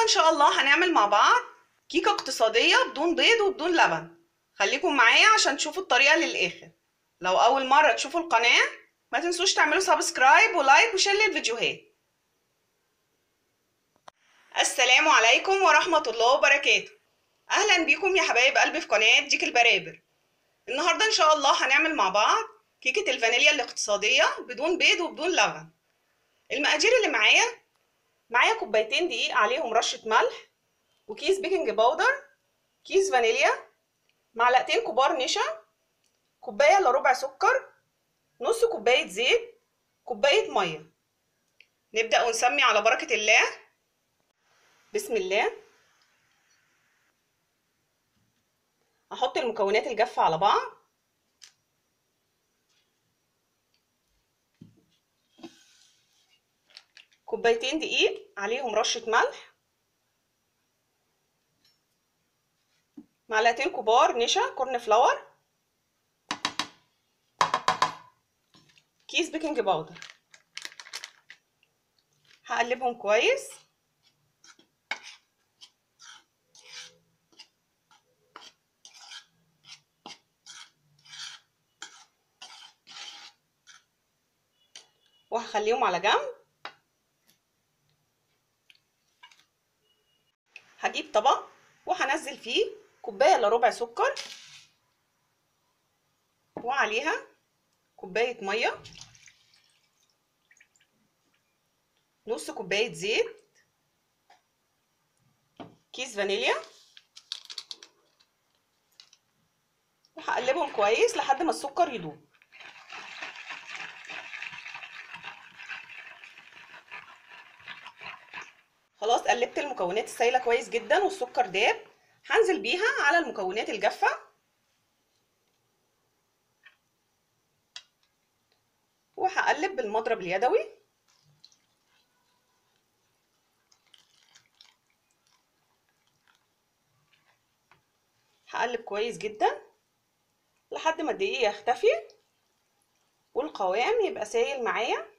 ان شاء الله هنعمل مع بعض كيكة اقتصادية بدون بيض وبدون لبن. خليكم معايا عشان تشوفوا الطريقة للآخر. لو أول مرة تشوفوا القناة ما تنسوش تعملوا سبسكرايب ولايك وشير للفيديوهات. السلام عليكم ورحمة الله وبركاته. أهلا بيكم يا حبايب قلبي في قناة ديك البرابر. النهاردة ان شاء الله هنعمل مع بعض كيكة الفانيليا الاقتصادية بدون بيض وبدون لبن. المقادير اللي معايا كوبايتين دقيق عليهم رشة ملح، وكيس بيكنج باودر، كيس فانيليا، معلقتين كبار نشا، كوباية الا ربع سكر، نص كوباية زيت، كوباية مية. نبدأ ونسمي على بركة الله. بسم الله. هحط المكونات الجافة على بعض. كوبايتين دقيق عليهم رشة ملح، معلقتين كبار نشا كورن فلاور، كيس بيكنج باودر. هقلبهم كويس. وهخليهم على جنب. هجيب طبق وهنزل فيه كوبايه الا ربع سكر، وعليها كوبايه ميه، نص كوبايه زيت، كيس فانيليا، وهقلبهم كويس لحد ما السكر يدوب. خلاص قلبت المكونات السايله كويس جدا والسكر داب. هنزل بيها على المكونات الجافه، وهقلب بالمضرب اليدوي. هقلب كويس جدا لحد ما الدقيق يختفي والقوام يبقى سايل معايا.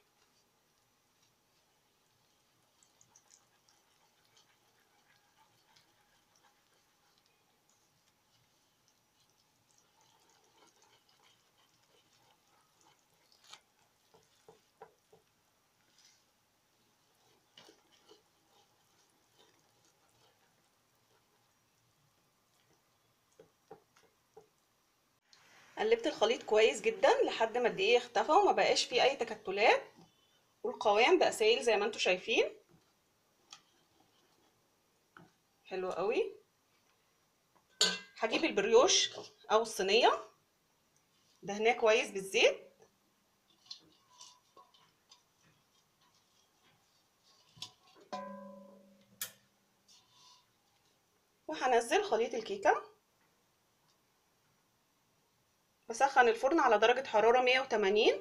قلبت الخليط كويس جدا لحد ما الدقيق اختفى وما بقاش فيه اي تكتلات، والقوام بقى سايل زي ما انتم شايفين. حلو قوي. هجيب البريوش او الصينيه دهناه كويس بالزيت، وهنزل خليط الكيكه. بسخن الفرن على درجه حراره 180.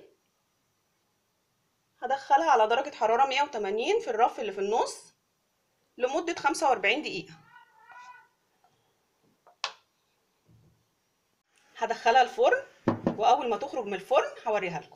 هدخلها على درجه حراره 180 في الرف اللي في النص لمده 45 دقيقه. هدخلها الفرن، واول ما تخرج من الفرن هوريها لكم.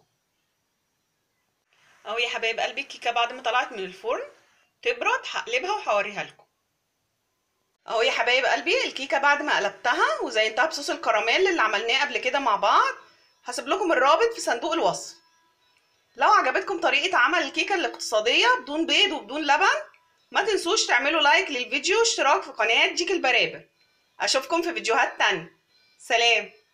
اهو يا حبايب قلبي الكيكه بعد ما طلعت من الفرن تبرد هقلبها وهوريها لكم. اهو يا حبايب قلبي الكيكه بعد ما قلبتها وزينتها بصوص الكراميل اللي عملناه قبل كده مع بعض. هسيب لكم الرابط في صندوق الوصف. لو عجبتكم طريقه عمل الكيكه الاقتصاديه بدون بيض وبدون لبن ما تنسوش تعملوا لايك للفيديو واشتراك في قناه ديك البرابر. اشوفكم في فيديوهات تانية. سلام.